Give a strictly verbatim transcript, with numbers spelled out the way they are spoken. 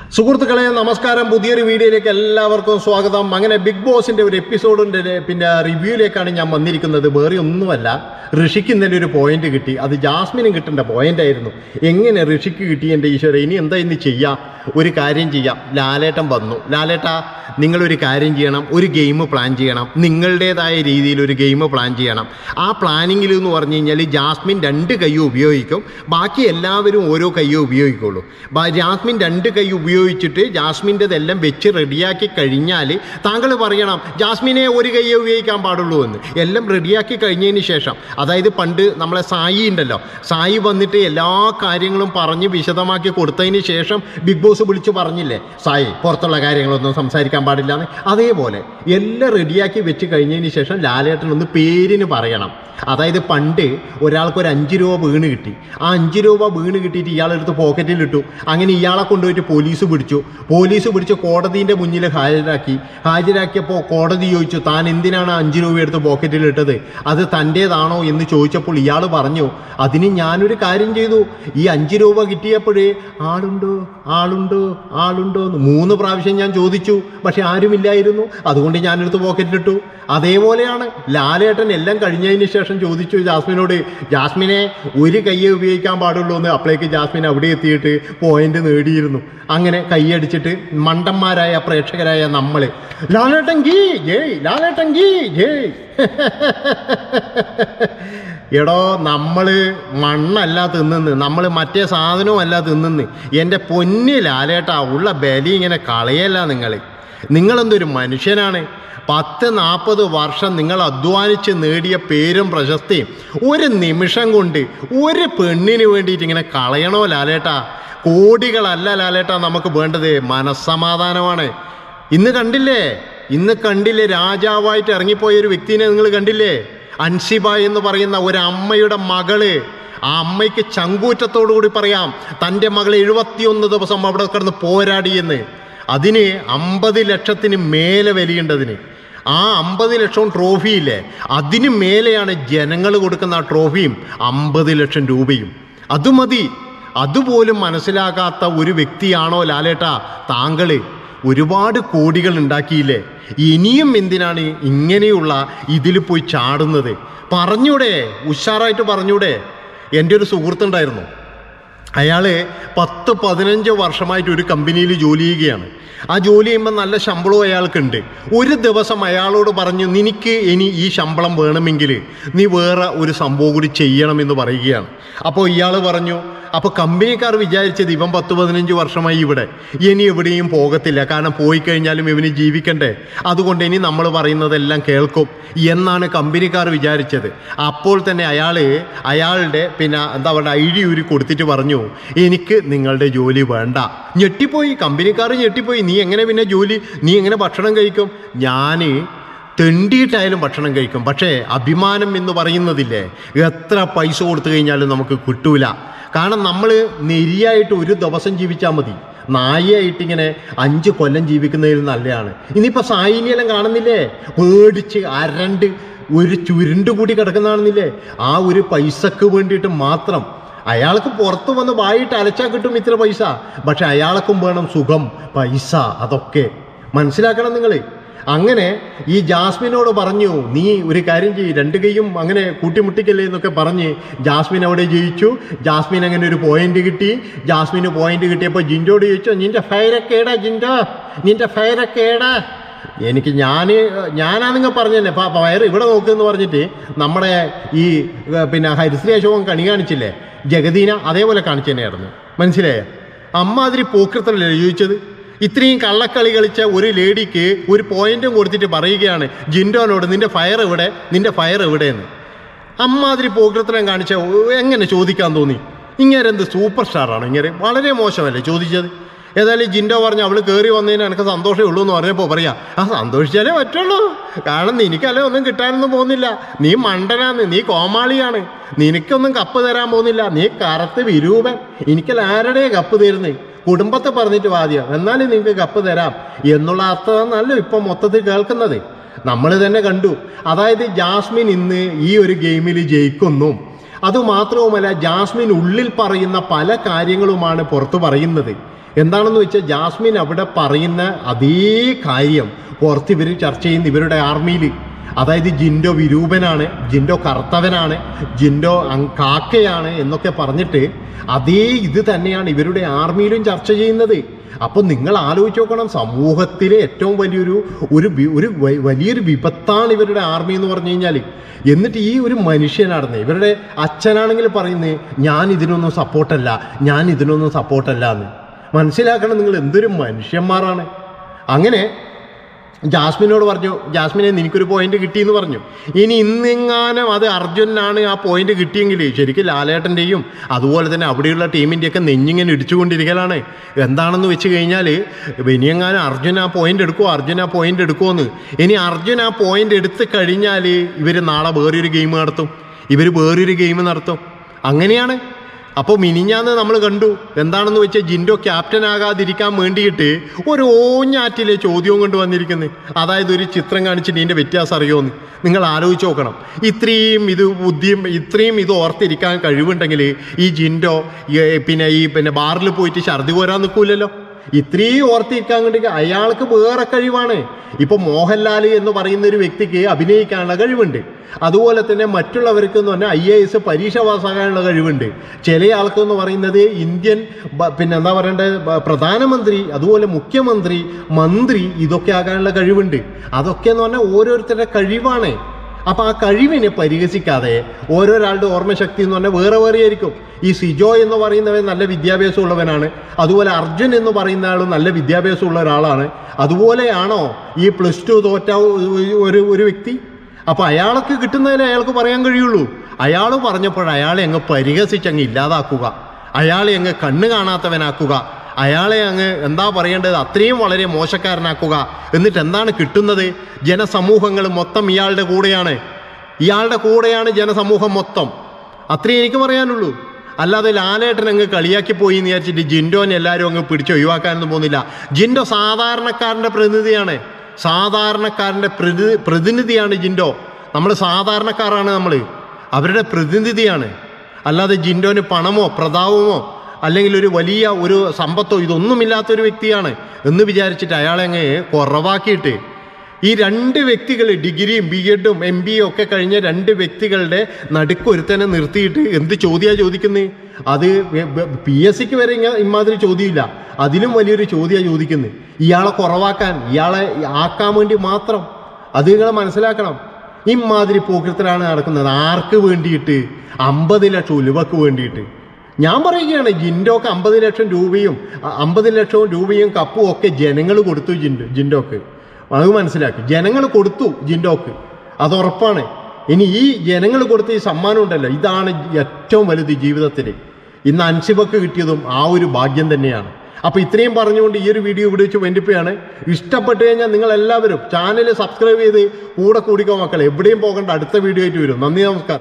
സുഹൃത്തുക്കളെ നമസ്കാരം. പുതിയൊരു വീഡിയോയിലേക്ക് എല്ലാവർക്കും സ്വാഗതം. അങ്ങനെ ബിഗ് ബോസിൻ്റെ ഒരു എപ്പിസോഡിൻ്റെ പിന്നെ റിവ്യൂയിലേക്കാണ് ഞാൻ വന്നിരിക്കുന്നത്. വേറെ ഒന്നുമല്ല, ഋഷിക്ക് ഇന്നലെ ഒരു പോയിന്റ് കിട്ടി. അത് ജാസ്മിനും കിട്ടേണ്ട പോയിന്റ് ആയിരുന്നു. എങ്ങനെ ഋഷിക്ക് കിട്ടി എൻ്റെ ഈശ്വര? ഇനി എന്താ ഇന്ന് ചെയ്യാം? ഒരു കാര്യം ചെയ്യാം. ലാലേട്ടൻ വന്നു. ലാലേട്ട, നിങ്ങളൊരു കാര്യം ചെയ്യണം, ഒരു ഗെയിം പ്ലാൻ ചെയ്യണം. നിങ്ങളുടേതായ രീതിയിൽ ഒരു ഗെയിം പ്ലാൻ ചെയ്യണം. ആ പ്ലാനിങ്ങിൽ എന്ന് പറഞ്ഞു കഴിഞ്ഞാൽ ജാസ്മിൻ രണ്ട് കൈയും ഉപയോഗിക്കും, ബാക്കി എല്ലാവരും ഓരോ കൈയും ഉപയോഗിക്കുള്ളൂ. ജാസ്മിൻ രണ്ട് കൈ ഉപയോഗിച്ചിട്ട് ജാസ്മിൻ്റെതെല്ലാം വെച്ച് റെഡിയാക്കി കഴിഞ്ഞാൽ താങ്കൾ പറയണം ജാസ്മിനെ ഒരു കൈയെ ഉപയോഗിക്കാൻ പാടുള്ളൂ എന്ന്. എല്ലാം റെഡിയാക്കി കഴിഞ്ഞതിന് ശേഷം, അതായത് പണ്ട് നമ്മളെ സായി ഉണ്ടല്ലോ, സായി വന്നിട്ട് എല്ലാ കാര്യങ്ങളും പറഞ്ഞ് വിശദമാക്കി കൊടുത്തതിന് ശേഷം ബിഗ് ബോസ് വിളിച്ച് പറഞ്ഞില്ലേ, സായി പുറത്തുള്ള കാര്യങ്ങളൊന്നും സംസാരിക്കാൻ പാടില്ല എന്ന്. അതേപോലെ എല്ലാം റെഡിയാക്കി വെച്ച് കഴിഞ്ഞതിന് ശേഷം ലാലേട്ടൻ ഒന്ന് പേരിന് പറയണം. അതായത് പണ്ട് ഒരാൾക്കൊരു അഞ്ച് രൂപ വീണ് കിട്ടി. ആ അഞ്ച് രൂപ വീണ് കിട്ടിയിട്ട് ഇയാളെടുത്ത് പോക്കറ്റിലിട്ടു. അങ്ങനെ ഇയാളെ കൊണ്ടുപോയിട്ട് പോലീസ് പിടിച്ചു. പോലീസ് പിടിച്ച് കോടതിൻ്റെ മുന്നിൽ ഹാജരാക്കി. ഹാജരാക്കിയപ്പോൾ കോടതി ചോദിച്ചു, താൻ എന്തിനാണ് അഞ്ച് രൂപ എടുത്ത് പോക്കറ്റിലിട്ടത്, അത് തൻ്റേതാണോ എന്ന് ചോദിച്ചപ്പോൾ ഇയാൾ പറഞ്ഞു, അതിന് ഞാനൊരു കാര്യം ചെയ്തു. ഈ അഞ്ച് രൂപ കിട്ടിയപ്പോഴേ ആളുണ്ടോ ആളുണ്ടോ ആളുണ്ടോ എന്ന് മൂന്ന് പ്രാവശ്യം ഞാൻ ചോദിച്ചു, പക്ഷെ ആരുമില്ലായിരുന്നു. അതുകൊണ്ട് ഞാനെടുത്ത് പോക്കറ്റിലിട്ടു. അതേപോലെയാണ് ലാലേട്ടൻ എല്ലാം കഴിഞ്ഞതിന് ശേഷം ചോദിച്ചു ജാസ്മിനോട്, ജാസ്മിനെ ഒരു കയ്യെ ഉപയോഗിക്കാൻ പാടുള്ളൂ എന്ന്. അപ്പോഴേക്ക് ജാസ്മിൻ അവിടെ എത്തിയിട്ട് പോയിന്റ് നേടിയിരുന്നു. അങ്ങനെ കൈയടിച്ചിട്ട് മണ്ടന്മാരായ പ്രേക്ഷകരായ നമ്മൾ ലാലേട്ടൻ ഗീ ജയ്, ലാലേട്ടൻ ഗീ ജയ്. എടോ, നമ്മൾ മണ്ണല്ല തിന്നുന്ന്, നമ്മൾ മറ്റേ സാധനവും അല്ല തിന്നുന്ന്. എൻ്റെ പൊന്നി ലാലേട്ടാ, ഉള്ള ബലി ഇങ്ങനെ കളയല്ല നിങ്ങൾ. നിങ്ങളെന്തൊരു മനുഷ്യനാണ്? പത്ത് നാൽപ്പത് വർഷം നിങ്ങൾ അധ്വാനിച്ച് നേടിയ പേരും പ്രശസ്തിയും ഒരു നിമിഷം കൊണ്ട് ഒരു പെണ്ണിന് വേണ്ടിയിട്ട് ഇങ്ങനെ കളയണോ ലാലേട്ടാ? കോടികളല്ല ലാലേട്ടാ നമുക്ക് വേണ്ടത്, മനസ്സമാധാനമാണ്. ഇന്ന് കണ്ടില്ലേ ഇന്ന് കണ്ടില്ലേ രാജാവായിട്ട് ഇറങ്ങിപ്പോയ ഒരു വ്യക്തിനെ നിങ്ങൾ കണ്ടില്ലേ? അൻസിബ എന്ന് പറയുന്ന ഒരു അമ്മയുടെ മകള്. ആ അമ്മയ്ക്ക് ചങ്കൂറ്റത്തോടു കൂടി പറയാം, തൻ്റെ മകൾ എഴുപത്തിയൊന്ന് ദിവസം അവിടെ കിടന്ന് പോരാടിയെന്ന്. അതിന് അമ്പത് ലക്ഷത്തിന് മേലെ വിലയുണ്ടതിന്. ആ അമ്പത് ലക്ഷവും ട്രോഫിയില്ലേ, അതിന് മേലെയാണ് ജനങ്ങൾ കൊടുക്കുന്ന ആ ട്രോഫിയും അമ്പത് ലക്ഷം രൂപയും. അത് മതി. അതുപോലും മനസ്സിലാക്കാത്ത ഒരു വ്യക്തിയാണോ ലാലേട്ടാ താങ്കൾ? ഒരുപാട് കോടികൾ ഉണ്ടാക്കിയില്ലേ, ഇനിയും എന്തിനാണ് ഇങ്ങനെയുള്ള ഇതിൽ പോയി ചാടുന്നത്? പറഞ്ഞൂടെ, ഉഷാറായിട്ട് പറഞ്ഞൂടെ. എൻ്റെ ഒരു സുഹൃത്തുണ്ടായിരുന്നു, അയാൾ പത്ത് പതിനഞ്ച് വർഷമായിട്ട് ഒരു കമ്പനിയിൽ ജോലി ചെയ്യുകയാണ്. ആ ജോലി ചെയ്യുമ്പോൾ നല്ല ശമ്പളവും അയാൾക്കുണ്ട്. ഒരു ദിവസം അയാളോട് പറഞ്ഞു, നിനക്ക് ഇനി ഈ ശമ്പളം വേണമെങ്കിൽ നീ വേറെ ഒരു സംഭവം കൂടി ചെയ്യണമെന്ന് പറയുകയാണ്. അപ്പോൾ ഇയാൾ പറഞ്ഞു, അപ്പോൾ കമ്പനിക്കാർ വിചാരിച്ചത് ഇവൻ പത്ത് പതിനഞ്ച് വർഷമായി ഇവിടെ, ഇനി എവിടെയും പോകത്തില്ല, കാരണം പോയി കഴിഞ്ഞാലും ഇവന് ജീവിക്കണ്ടേ, അതുകൊണ്ട് ഇനി നമ്മൾ പറയുന്നതെല്ലാം കേൾക്കും എന്നാണ് കമ്പനിക്കാർ വിചാരിച്ചത്. അപ്പോൾ തന്നെ അയാൾ അയാളുടെ പിന്നെ എന്താ പറയുക ഐ ഡി ഊരി കൊടുത്തിട്ട് പറഞ്ഞു, എനിക്ക് നിങ്ങളുടെ ജോലി വേണ്ട. ഞെട്ടിപ്പോയി, കമ്പനിക്കാർ ഞെട്ടിപ്പോയി. നീ എങ്ങനെ പിന്നെ ജോലി, നീ എങ്ങനെ ഭക്ഷണം കഴിക്കും? ഞാൻ തെണ്ടിയിട്ടായാലും ഭക്ഷണം കഴിക്കും, പക്ഷേ അഭിമാനം എന്ന് പറയുന്നതില്ലേ, എത്ര പൈസ കൊടുത്തു കഴിഞ്ഞാലും നമുക്ക് കിട്ടൂല. കാരണം നമ്മൾ നെരിയായിട്ട് ഒരു ദിവസം ജീവിച്ചാൽ മതി, നായയായിട്ടിങ്ങനെ അഞ്ച് കൊല്ലം ജീവിക്കുന്നതിൽ നല്ലതാണ്. ഇനിയിപ്പോൾ സായിനിയെല്ലാം കാണുന്നില്ലേ, പേടിച്ച് അരണ്ട് ഒരു ചുരുണ്ട് കൂടി കിടക്കുന്നതാണെന്നില്ലേ, ആ ഒരു പൈസക്ക് വേണ്ടിയിട്ട് മാത്രം. അയാൾക്ക് പുറത്ത് വന്ന് വായിട്ട് അലച്ചാൽ കിട്ടും ഇത്ര പൈസ, പക്ഷെ അയാൾക്കും വേണം സുഖം, പൈസ, അതൊക്കെ മനസ്സിലാക്കണം നിങ്ങൾ. അങ്ങനെ ഈ ജാസ്മിനോട് പറഞ്ഞു, നീ ഒരു കാര്യം ചെയ്യ്, രണ്ട് കൈയും അങ്ങനെ കൂട്ടിമുട്ടിക്കല്ലേ എന്നൊക്കെ പറഞ്ഞ് ജാസ്മിൻ അവിടെ ജയിച്ചു. ജാസ്മിൻ അങ്ങനെ ഒരു പോയിന്റ് കിട്ടി. ജാസ്മിന് പോയിന്റ് കിട്ടിയപ്പോൾ ജിൻഡോട് ചോദിച്ചു, നിൻ്റെ ഫയറൊക്കെ ഏടാ ജിൻഡോ, നിൻ്റെ ഫയറൊക്കെ ഏടാ? എനിക്ക് ഞാൻ ഞാനാ നിങ്ങൾ പറഞ്ഞു തന്നെ ഫയർ ഇവിടെ നോക്കുമെന്ന് പറഞ്ഞിട്ട് നമ്മുടെ ഈ പിന്നെ ഹരിശ്രീ അശോകൻ കണി കാണിച്ചില്ലേ ജഗദീന, അതേപോലെ കാണിച്ചു തന്നെയായിരുന്നു. മനസ്സിലായ? അമ്മാതിരി പോക്കൃത്തല്ലേ ചോദിച്ചത്. ഇത്രയും കള്ളക്കളി കളിച്ച ഒരു ലേഡിക്ക് ഒരു പോയിന്റും കൊടുത്തിട്ട് പറയുകയാണ് ജിൻഡോനോട്, നിൻ്റെ ഫയർ എവിടെ, നിൻ്റെ ഫയർ എവിടെയെന്ന്. അമ്മാതിരി പോക്കൃത്തരം കാണിച്ച എങ്ങനെ ചോദിക്കാൻ തോന്നി? ഇങ്ങനെ എന്ത് സൂപ്പർ സ്റ്റാറാണ് ഇങ്ങനെ? വളരെ മോശമല്ലേ ചോദിച്ചത്. ഏതായാലും ജിൻഡോ പറഞ്ഞു, അവൾ കയറി വന്നതിന് എനിക്ക് സന്തോഷമേ ഉള്ളൂ എന്ന് പറഞ്ഞപ്പോൾ പറയാ, ആ സന്തോഷിച്ചാലേ പറ്റുള്ളൂ, കാരണം നിനക്കല്ലേ ഒന്നും കിട്ടാനൊന്നും പോകുന്നില്ല, നീ മണ്ടനാന്ന്, നീ കോമാളിയാണ്, നിനക്കൊന്നും കപ്പ് തരാൻ പോകുന്നില്ല, നീ കറുത്ത് വിരൂപൻ, എനിക്കല്ല ആരുടെ കപ്പ് തരുന്നത്, കുടുംബത്തെ പറഞ്ഞിട്ട് വാദിയോ, എന്നാലും നിങ്ങൾക്ക് കപ്പ് തരാം എന്നുള്ള അർത്ഥമെന്നല്ലോ ഇപ്പം മൊത്തത്തിൽ കേൾക്കുന്നത്. നമ്മൾ തന്നെ കണ്ടു. അതായത് ജാസ്മിൻ ഇന്ന് ഈ ഒരു ഗെയിമിൽ ജയിക്കുന്നു. അതുമാത്രവുമല്ല, ജാസ്മിൻ ഉള്ളിൽ പറയുന്ന പല കാര്യങ്ങളുമാണ് പുറത്തു പറയുന്നത്. എന്താണെന്ന് വെച്ചാൽ ജാസ്മിൻ അവിടെ പറയുന്ന അതേ കാര്യം പുറത്ത് ഇവർ ചർച്ച ചെയ്യുന്ന ഇവരുടെ ആർമിയിൽ. അതായത് ജിൻഡോ വിരൂപനാണ്, ജിൻഡോ കറുത്തവനാണ്, ജിൻഡോ കാക്കയാണ് എന്നൊക്കെ പറഞ്ഞിട്ട് അതേ ഇത് തന്നെയാണ് ഇവരുടെ ആർമിയിലും ചർച്ച ചെയ്യുന്നത്. അപ്പോൾ നിങ്ങൾ ആലോചിച്ച് നോക്കണം, സമൂഹത്തിലെ ഏറ്റവും വലിയൊരു ഒരു ഒരു വലിയൊരു വിപത്താണ് ഇവരുടെ ആർമി എന്ന് പറഞ്ഞു കഴിഞ്ഞാൽ. എന്നിട്ട് ഈ ഒരു മനുഷ്യനാണെന്ന് ഇവരുടെ അച്ഛനാണെങ്കിൽ പറയുന്നത് ഞാൻ ഇതിനൊന്നും സപ്പോർട്ടല്ല, ഞാൻ ഇതിനൊന്നും സപ്പോർട്ടല്ല എന്ന്. മനസ്സിലാക്കണം നിങ്ങൾ എന്തൊരു മനുഷ്യന്മാരാണ്. അങ്ങനെ ജാസ്മിനോട് പറഞ്ഞു, ജാസ്മിനെ നിനക്കൊരു പോയിന്റ് കിട്ടിയെന്ന് പറഞ്ഞു. ഇനി ഇന്നെങ്ങാനും അത് അർജുനാണ് ആ പോയിന്റ് കിട്ടിയെങ്കിൽ ശരിക്കും ലാലേട്ടൻ്റെയും അതുപോലെ തന്നെ അവിടെയുള്ള ടീമിൻ്റെയൊക്കെ നെഞ്ഞിങ്ങനെ ഇടിച്ചുകൊണ്ടിരിക്കലാണ്. എന്താണെന്ന് വെച്ച് കഴിഞ്ഞാൽ ഇനിയെങ്ങാനും അർജുൻ ആ പോയിന്റ് എടുക്കുമോ, അർജുൻ ആ പോയിന്റ് എടുക്കുമോയെന്ന്. ഇനി അർജുൻ ആ പോയിന്റ് എടുത്ത് കഴിഞ്ഞാൽ ഇവർ നാളെ വേറൊരു ഗെയിം നടത്തും, ഇവർ വേറൊരു ഗെയിം നടത്തും. അങ്ങനെയാണ്. അപ്പോൾ മിനിഞ്ഞാന്ന് നമ്മൾ കണ്ടു എന്താണെന്ന് വെച്ചാൽ ജിൻഡോ ക്യാപ്റ്റൻ ആകാതിരിക്കാൻ വേണ്ടിയിട്ട് ഒരു ഓഞ്ഞാറ്റിലെ ചോദ്യവും കൊണ്ട് വന്നിരിക്കുന്നത്. അതായത് ഒരു ചിത്രം കാണിച്ചിട്ട് ഇതിൻ്റെ വ്യത്യാസം അറിയുമെന്ന് നിങ്ങൾ ആലോചിച്ച് നോക്കണം. ഇത്രയും ഇത് ബുദ്ധിയും ഇത്രയും ഇത് ഓർത്തിരിക്കാൻ കഴിവുണ്ടെങ്കിൽ ഈ ജിൻഡോ പിന്നെ ഈ പിന്നെ ബാറിൽ പോയിട്ട് ഛർദി പോരാൻ നിൽക്കൂലല്ലോ. ഇത്രയും ഓർത്തിരിക്കാൻ വേണ്ടി അയാൾക്ക് വേറെ കഴിവാണ്. ഇപ്പോൾ മോഹൻലാൽ എന്ന് പറയുന്ന ഒരു വ്യക്തിക്ക് അഭിനയിക്കാനുള്ള കഴിവുണ്ട്. അതുപോലെ തന്നെ മറ്റുള്ളവർക്ക് എന്ന് പറഞ്ഞാൽ ഐ എ എസ് പരീക്ഷ പാസ്സാകാനുള്ള കഴിവുണ്ട്. ചില ആൾക്കെന്ന് പറയുന്നത് ഇന്ത്യൻ പിന്നെ എന്താ പറയേണ്ടത് പ്രധാനമന്ത്രി, അതുപോലെ മുഖ്യമന്ത്രി, മന്ത്രി ഇതൊക്കെ ആകാനുള്ള കഴിവുണ്ട്. അതൊക്കെ എന്ന് പറഞ്ഞാൽ ഓരോരുത്തരുടെ കഴിവാണ്. അപ്പോൾ ആ കഴിവിനെ പരിഹസിക്കാതെ ഓരോരാളുടെ ഓർമ്മശക്തി എന്ന് പറഞ്ഞാൽ വേറെ വേറെ ആയിരിക്കും. ഈ സിജോ എന്ന് പറയുന്നവൻ നല്ല വിദ്യാഭ്യാസം ഉള്ളവനാണ്, അതുപോലെ അർജുൻ എന്ന് പറയുന്ന ആളും നല്ല വിദ്യാഭ്യാസമുള്ള ഒരാളാണ്. അതുപോലെയാണോ ഈ പ്ലസ് ടു തോറ്റ ഒരു ഒരു വ്യക്തി? അപ്പോൾ അയാൾക്ക് കിട്ടുന്നതിന് അയാൾക്ക് പറയാൻ കഴിയുള്ളൂ. അയാൾ പറഞ്ഞപ്പോൾ അയാളെ അങ്ങ് പരിഹസിച്ചങ്ങ് ഇല്ലാതാക്കുക, അയാളെ അങ്ങ് കണ്ണ് കാണാത്തവനാക്കുക, അയാളെ അങ്ങ് എന്താ പറയേണ്ടത് അത്രയും വളരെ മോശക്കാരനാക്കുക. എന്നിട്ട് എന്താണ് കിട്ടുന്നത്? ജനസമൂഹങ്ങൾ മൊത്തം ഇയാളുടെ കൂടെയാണ്, ഇയാളുടെ കൂടെയാണ് ജനസമൂഹം മൊത്തം. അത്രയും എനിക്ക് പറയാനുള്ളൂ. അല്ലാതെ ലാലേട്ടൻ അങ്ങ് കളിയാക്കി പോയി എന്ന് വിചാരിച്ചിട്ട് ജിൻഡോനെ എല്ലാവരും അങ്ങ് പിടിച്ച് ഒഴിവാക്കാനൊന്നും പോകുന്നില്ല. ജിൻഡോ സാധാരണക്കാരൻ്റെ പ്രതിനിധിയാണ്, സാധാരണക്കാരൻ്റെ പ്രതി പ്രതിനിധിയാണ് ജിൻഡോ. നമ്മൾ സാധാരണക്കാരാണ്, നമ്മൾ അവരുടെ പ്രതിനിധിയാണ്. അല്ലാതെ ജിൻഡോന് പണമോ പ്രതാപമോ അല്ലെങ്കിൽ ഒരു വലിയ ഒരു സമ്പത്തോ ഇതൊന്നുമില്ലാത്തൊരു വ്യക്തിയാണ് എന്ന് വിചാരിച്ചിട്ട് അയാളെ അങ്ങ് കുറവാക്കിയിട്ട് ഈ രണ്ട് വ്യക്തികൾ ഡിഗ്രിയും ബി എഡും എം ബി എ ഒക്കെ കഴിഞ്ഞ രണ്ട് വ്യക്തികളുടെ നടുക്കൊരുത്തനെ നിർത്തിയിട്ട് എന്ത് ചോദ്യമാണ് ചോദിക്കുന്നത്? അത് പി എസ് സിക്ക് വരെ ഇങ്ങനെ ഇമാതിരി ചോദ്യമില്ല, അതിലും വലിയൊരു ചോദ്യമാണ് ചോദിക്കുന്നത്. ഇയാളെ കുറവാക്കാൻ, ഇയാളെ ആക്കാൻ വേണ്ടി മാത്രം. അത് നിങ്ങൾ മനസ്സിലാക്കണം. ഇമാതിരി പോക്കൃത്തരാണ് നടക്കുന്നത്. ആർക്ക് വേണ്ടിയിട്ട്? അമ്പത് ലക്ഷം ഉലുവക്ക് വേണ്ടിയിട്ട്. ഞാൻ പറയുകയാണ്, ജിൻഡോക്ക് അമ്പത് ലക്ഷം രൂപയും അമ്പത് ലക്ഷവും രൂപയും കപ്പും ഒക്കെ ജനങ്ങൾ കൊടുത്തു. ജിൻഡോ ജിൻഡോക്ക് അത് മനസ്സിലാക്കി, ജനങ്ങൾ കൊടുത്തു ജിൻഡോക്ക്, അത് ഉറപ്പാണ്. ഇനി ഈ ജനങ്ങൾ കൊടുത്ത ഈ സമ്മാനം ഉണ്ടല്ലോ, ഇതാണ് ഏറ്റവും വലുത് ജീവിതത്തിൽ. ഇന്ന് അൻസിബക്ക് കിട്ടിയതും ആ ഒരു ഭാഗ്യം തന്നെയാണ്. അപ്പോൾ ഇത്രയും പറഞ്ഞുകൊണ്ട് ഈ ഒരു വീഡിയോ ഇവിടെ വെച്ച് വെന്റിപ്പയാണ്. ഇഷ്ടപ്പെട്ട് കഴിഞ്ഞാൽ നിങ്ങളെല്ലാവരും ചാനൽ സബ്സ്ക്രൈബ് ചെയ്ത് കൂടെ കൂടിക്കോ മക്കളെ. എവിടെയും പോകേണ്ട, അടുത്ത വീഡിയോ ആയിട്ട് വരും. നന്ദി, നമസ്കാരം.